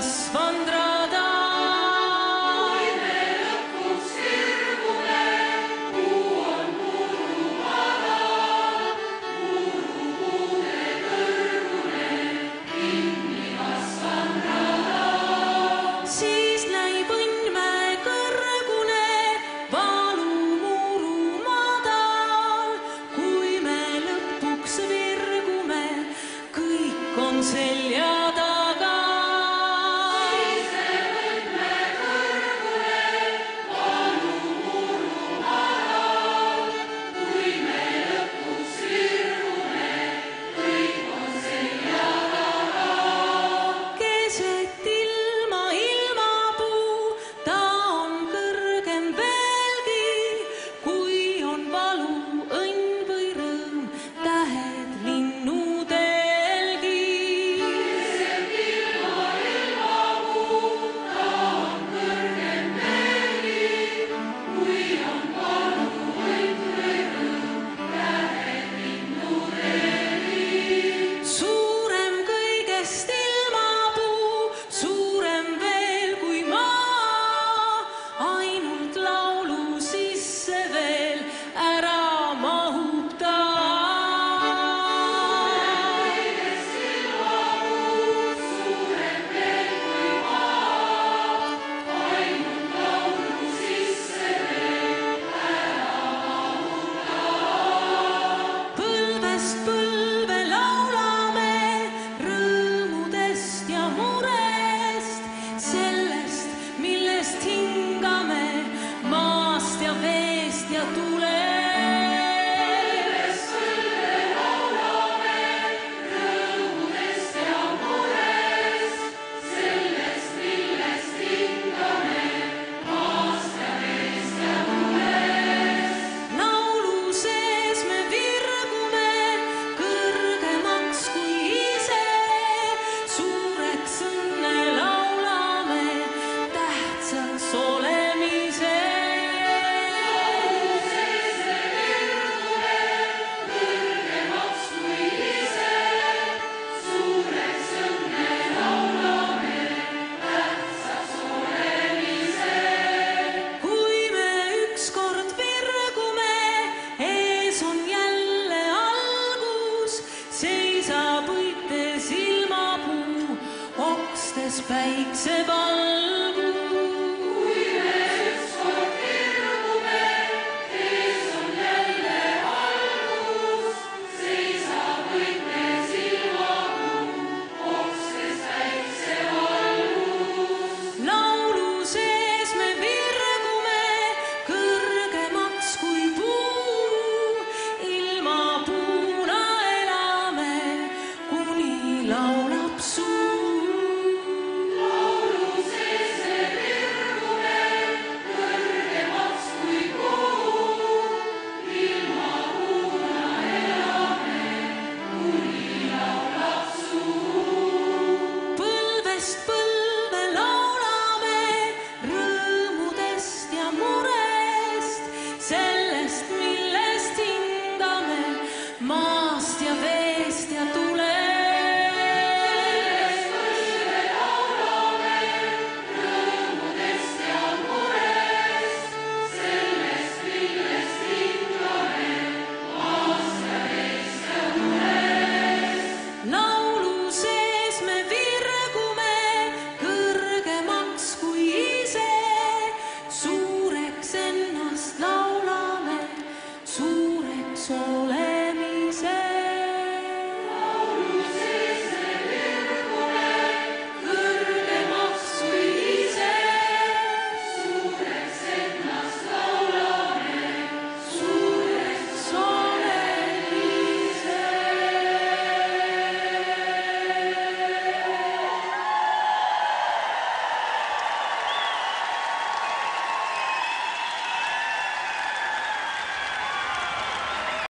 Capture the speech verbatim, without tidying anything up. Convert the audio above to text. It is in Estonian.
kasvanud rada. Kui me lõpuks sirgume, kuu on muru madal, murupuude kõrgune, kinni kasvanud rada. Siis näib õnnmäe kõrgune, valumuru madal. Kui me lõpuks virgume, kõik on selja taga. Siis näib õnnmäe kõrgune, valumuru madal. Kui me lõpuks virgume, kõik on selja taga. Keset ilma ilmapuu, ta on kõrgem veelgi. Kui on valu, õnn või rõõm, tähed linnudelgi. Keset ilma ilmapuu, ta on kõrgem veelgi. Kui on valu, õnn või rõõm, tähed linnudelgi. Suurem kõigest ilmapuu, suurem veel kui maa. Ainult laulu sisse veel ära mahub ta. Kõigest ilmapuu, suurem veel kui maa. Ainult laulu sisse veel ära mahub ta. Põlvest põlve laulame rõõmudest ja murest, sellest, millest hingame, maast ja veest ja tulest. Põlve laulame rõõmudest ja murest, sellest, millest hingame, maast ja veest ja tulest. Laulu sees me virgume kõrgemaks kui ise, suureks õnne laulame, tähtsaks olemise. Laulu sees me virgume kõrgemaks kui ise, suureks õnne laulame, tähtsaks olemise. Kui me ükskord virgume, ees on jälle algus, seisab õites ilmapuu, okstes päiksevalgus. Kui me ükskord virgume, ees on jälle algus, seisab õites ilmapuu, okstes päiksevalgus. Laulu sees me virgume kõrgemaks kui puu, ilmapuuna elame, kuni laulab suu. Laulu sees me virgume kõrgemaks kui puu, ilmapuuna elame, kuni laulab suu. Põlvest põlve laulame rõõmudest ja murest, sellest, millest hingame, maast ja veest ja tulest. Põlve laulame rõõmudest ja murest, sellest, millest hingame, maast ja veest ja tulest. Laulu sees me virgume kõrgemaks kui ise, suureks ennast laulame, suureks oleme.